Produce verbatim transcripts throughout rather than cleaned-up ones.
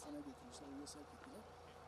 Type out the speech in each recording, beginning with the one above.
hastaneye götürmüşler, oraya sevk ettiler.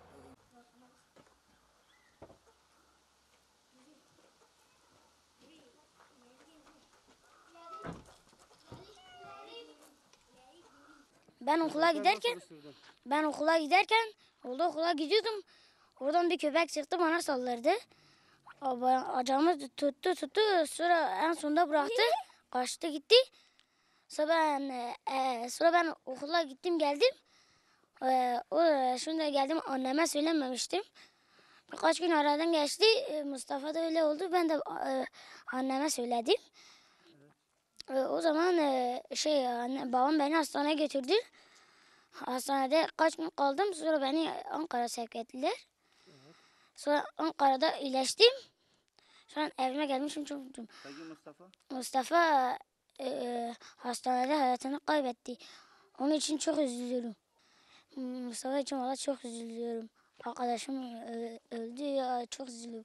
Ben okula giderken ben okula giderken orada okula gidiyordum. Oradan bir köpek çıktı bana saldırdı. Acağımı tuttu tuttu sonra en sonunda bıraktı. Kaçtı gitti. Sonra ben e, sonra ben okula gittim geldim. E, o şimdi geldim anneme söylememiştim. Birkaç gün aradan geçti. E, Mustafa da öyle oldu. Ben de e, anneme söyledim. E, o zaman e, şey anne, babam beni hastaneye götürdü. Hastanede kaç gün kaldım. Sonra beni Ankara sevk ettiler. Evet. Sonra Ankara'da iyileştim. Şu an evime gelmişim çok mutluyum. Peki Mustafa? Mustafa e, hastanede hayatını kaybetti. Onun için çok üzülüyorum. Mustafa için valla çok üzülüyorum. Arkadaşım öldü ya çok üzülüyorum.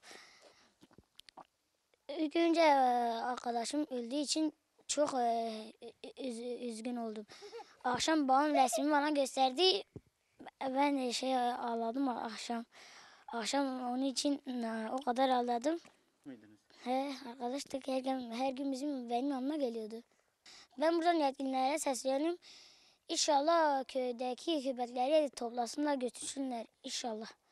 İlk önce arkadaşım öldüğü için çok üzgün oldum. Akşam babam resmini bana gösterdi. Ben şey ağladım akşam. Akşam onun için o kadar ağladım. Mıydınız? He, arkadaştık her gün, her gün bizim benim yanıma geliyordu. Ben buradan yetkililere sesleniyorum. İnşallah köydeki köpekleri toplasınlar götürsünler inşallah.